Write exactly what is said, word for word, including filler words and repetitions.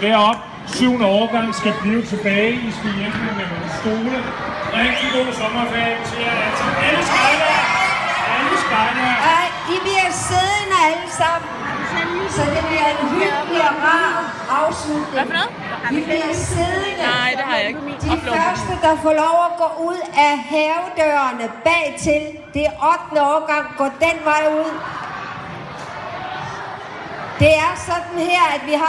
derop. Syvende årgang skal blive tilbage. I skal hjælpe med nogle stole. Rigtig god sommerferie til jer. Altså, alle skejder! Alle skejder! Ej, I bliver siddende alle sammen. Så det bliver en hyggelig og rar afslutning. Hvad for noget? Vi bliver siddende. Nej, det har jeg ikke. De første, der får lov at gå ud af havedørene bagtil, det er ottende årgang, går den vej ud. Det er sådan her, at vi har